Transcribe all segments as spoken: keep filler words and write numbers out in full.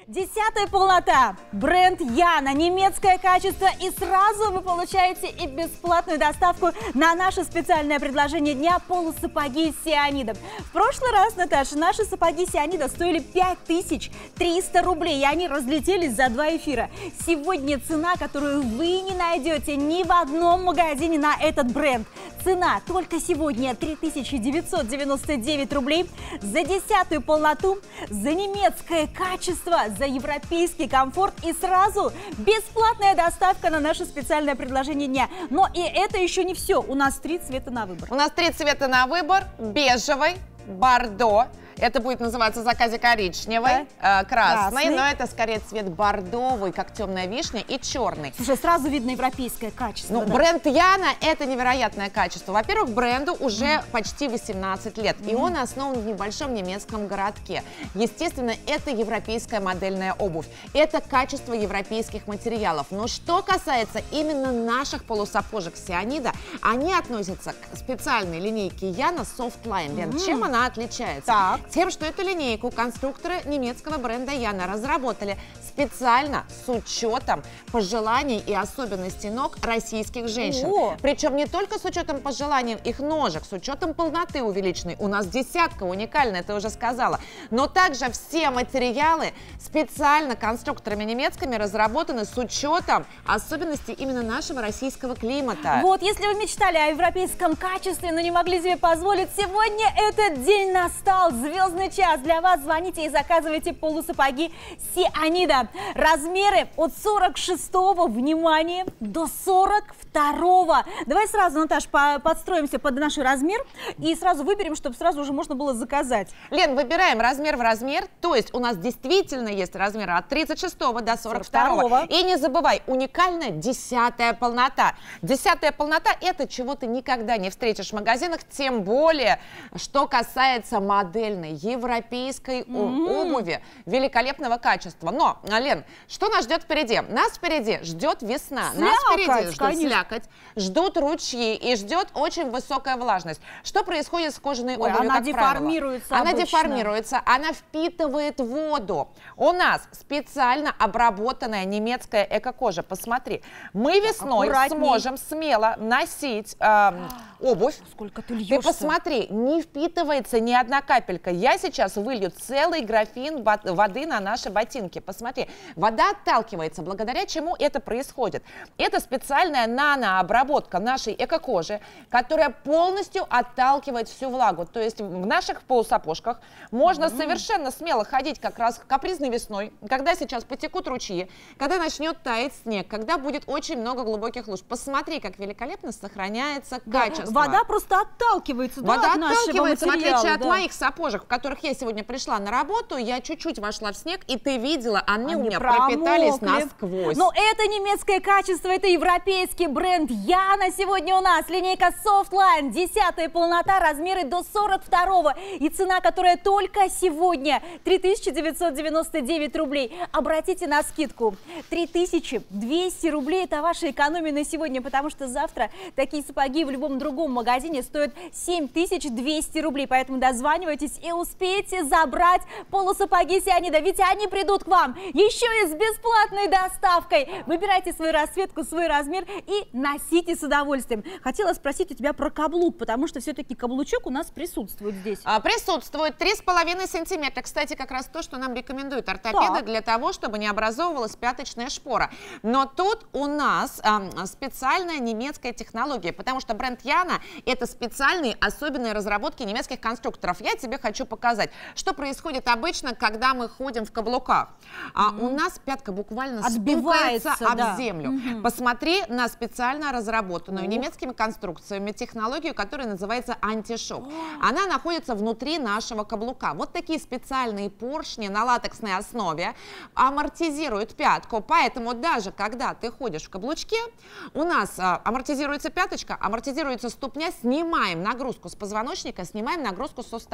Десятая полнота. Бренд Яна. Немецкое качество. И сразу вы получаете и бесплатную доставку на наше специальное предложение дня – полусапоги с сионидом. В прошлый раз, Наташа, наши сапоги сионида стоили пять тысяч триста рублей. И они разлетелись за два эфира. Сегодня цена, которую вы не найдете ни в одном магазине на этот бренд. Цена только сегодня три тысячи девятьсот девяносто девять рублей за десятую полноту, за немецкое качество, за европейский комфорт и сразу бесплатная доставка на наше специальное предложение дня. Но и это еще не все. У нас три цвета на выбор. У нас три цвета на выбор. Бежевый, бордо. Это будет называться в заказе коричневый, да? э, красный, красный, но это скорее цвет бордовый, как темная вишня, и черный. Слушай, сразу видно европейское качество. Ну, да? Бренд Яна – это невероятное качество. Во-первых, бренду уже mm. почти восемнадцать лет, mm. и он основан в небольшом немецком городке. Естественно, это европейская модельная обувь, это качество европейских материалов. Но что касается именно наших полусапожек сионида, они относятся к специальной линейке Яна Softline. Лен, mm. чем она отличается? Так. Тем, что эту линейку конструкторы немецкого бренда Яна разработали специально с учетом пожеланий и особенностей ног российских женщин. О! Причем не только с учетом пожеланий их ножек, с учетом полноты увеличенной. У нас десятка уникальная, ты уже сказала. Но также все материалы специально конструкторами немецкими разработаны с учетом особенностей именно нашего российского климата. Вот, если вы мечтали о европейском качестве, но не могли себе позволить, сегодня этот день настал. Звездный час для вас. Звоните и заказывайте полусапоги сионида. Размеры от сорок шестого, внимание, до сорок второго. Давай сразу, Наташ, подстроимся под наш размер и сразу выберем, чтобы сразу уже можно было заказать. Лен, выбираем размер в размер. То есть у нас действительно есть размеры от тридцать шестого до сорок второго. И не забывай, уникальная десятая полнота. Десятая полнота – это чего ты никогда не встретишь в магазинах, тем более, что касается модельной европейской mm-hmm. обуви великолепного качества. Но, Лен, что нас ждет впереди? Нас впереди ждет весна. Слякоть, нас впереди ждет конечно. слякоть, ждут ручьи и ждет очень высокая влажность. Что происходит с кожаной Ой, обувью, она как деформируется правило? Она обычно. деформируется, она впитывает воду. У нас специально обработанная немецкая эко-кожа. Посмотри, мы весной сможем смело носить э, обувь. Сколько ты льешься. Ты посмотри, не впитывается ни одна капелька. Я сейчас вылью целый графин воды на наши ботинки. Посмотри, вода отталкивается, благодаря чему это происходит. Это специальная нанообработка нашей эко-кожи, которая полностью отталкивает всю влагу. То есть в наших полусапожках можно mm-hmm. совершенно смело ходить как раз капризной весной, когда сейчас потекут ручьи, когда начнет таять снег, когда будет очень много глубоких луж. Посмотри, как великолепно сохраняется да, качество. Вода просто отталкивается. Вода да, отталкивается, в отличие да. от моих сапожек, в которых я сегодня пришла на работу, я чуть-чуть вошла в снег, и ты видела, они, они у меня промокли. пропитались насквозь. Но это немецкое качество, это европейский бренд Яна. Сегодня у нас линейка Softline, десятая полнота, размеры до сорок второго. И цена, которая только сегодня три тысячи девятьсот девяносто девять рублей. Обратите на скидку. три тысячи двести рублей – это ваша экономия на сегодня, потому что завтра такие сапоги в любом другом магазине стоят семь тысяч двести рублей. Поэтому дозванивайтесь и успейте забрать полусапоги сионида, ведь они придут к вам еще и с бесплатной доставкой. Выбирайте свою расцветку, свой размер и носите с удовольствием. Хотела спросить у тебя про каблук, потому что все-таки каблучок у нас присутствует здесь. А, присутствует три с половиной сантиметра. Кстати, как раз то, что нам рекомендуют ортопеды так. для того, чтобы не образовывалась пяточная шпора. Но тут у нас а, специальная немецкая технология, потому что бренд Яна – это специальные особенные разработки немецких конструкторов. Я тебе хочу показать, что происходит обычно, когда мы ходим в каблуках. А mm-hmm. у нас пятка буквально отбивается об да. землю. Mm-hmm. Посмотри на специально разработанную oh. немецкими конструкциями технологию, которая называется антишок. Oh. Она находится внутри нашего каблука. Вот такие специальные поршни на латексной основе амортизируют пятку, поэтому даже когда ты ходишь в каблучке, у нас а, амортизируется пяточка, амортизируется ступня, снимаем нагрузку с позвоночника, снимаем нагрузку с суставов.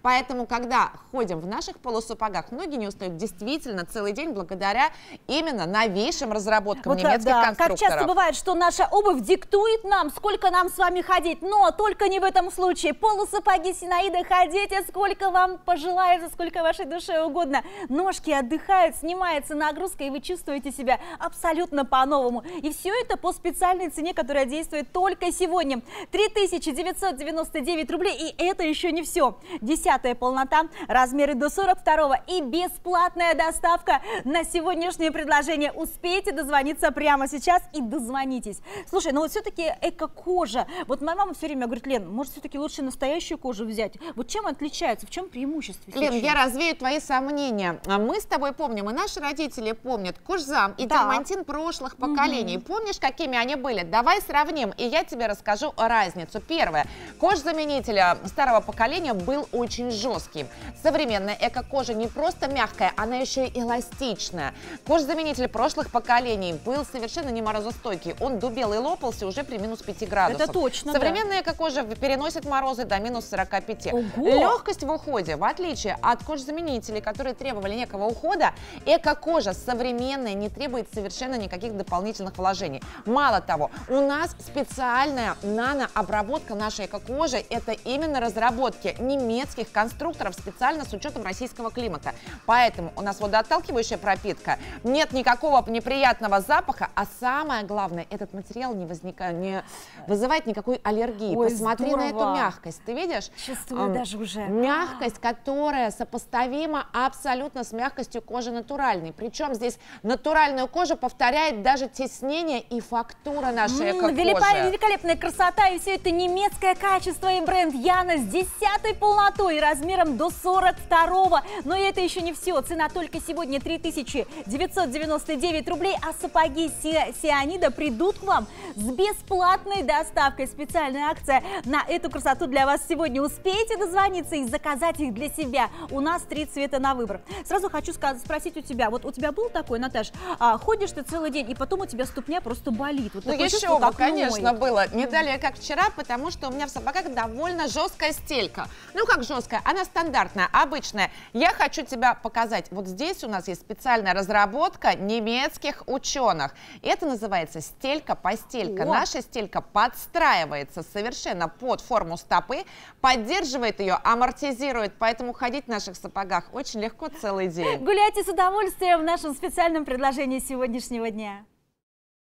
Поэтому, когда ходим в наших полусапогах, ноги не устают действительно целый день благодаря именно новейшим разработкам вот, немецких да, конструкторов. Как часто бывает, что наша обувь диктует нам, сколько нам с вами ходить, но только не в этом случае. Полусапоги Синаида, ходите сколько вам пожелается, сколько вашей душе угодно. Ножки отдыхают, снимается нагрузка, и вы чувствуете себя абсолютно по-новому. И все это по специальной цене, которая действует только сегодня. три тысячи девятьсот девяносто девять рублей, и это еще не все. Десятая полнота, размеры до сорок второго и бесплатная доставка на сегодняшнее предложение. Успейте дозвониться прямо сейчас и дозвонитесь. Слушай, ну вот все-таки эко-кожа. Вот моя мама все время говорит: Лен, может все-таки лучше настоящую кожу взять? Вот чем отличается, в чем преимущество? Лен, я развею твои сомнения. Мы с тобой помним, и наши родители помнят Кожзам и Да. Дермантин прошлых поколений. Угу. Помнишь, какими они были? Давай сравним, и я тебе расскажу разницу. Первое. Кожзаменитель старого поколения был очень жесткий. Современная эко-кожа не просто мягкая, она еще и эластичная. Кожзаменитель прошлых поколений был совершенно не морозостойкий. Он дубел и лопался уже при минус пяти градусах. Это точно, Современная да. эко-кожа переносит морозы до минус сорока пяти. Ого! Легкость в уходе, в отличие от кожзаменителей, которые требовали некого ухода, эко-кожа современная не требует совершенно никаких дополнительных вложений. Мало того, у нас специальная нанообработка нашей эко-кожи. Это именно разработки немецких конструкторов специально с учетом российского климата. Поэтому у нас водоотталкивающая пропитка, нет никакого неприятного запаха, а самое главное, этот материал не, возника... не вызывает никакой аллергии. Ой, посмотри здорово. на эту мягкость, ты видишь? Чувствую Эм, даже уже. Мягкость, которая сопоставима абсолютно с мягкостью кожи натуральной. Причем здесь натуральную кожу повторяет даже теснение и фактура нашей М, эко-кожи. велипа- Великолепная красота, и все это немецкое качество и бренд Яна с десятой полнотой и размером до сорок второго. Но это еще не все. Цена только сегодня три тысячи девятьсот девяносто девять рублей, а сапоги Си- Сионида придут к вам с бесплатной доставкой. Специальная акция на эту красоту для вас сегодня. Успейте дозвониться и заказать их для себя. У нас три цвета на выбор. Сразу хочу сказать, спросить у тебя. Вот у тебя был такой, Наташ, а, ходишь ты целый день, и потом у тебя ступня просто болит. Вот Ну такое еще чувство, бы, как конечно, ноет. было. Не далее, как вчера, потому что у меня в сапогах довольно жесткая стелька. Ну как жесткая? Она стандартная, обычная. Я хочу тебя показать. Вот здесь у нас есть специальная разработка немецких ученых. Это называется стелька-постелька. О! Наша стелька подстраивается совершенно под форму стопы, поддерживает ее, амортизирует. Поэтому ходить в наших сапогах очень легко целый день. Гуляйте с удовольствием в нашем специальном предложении сегодняшнего дня.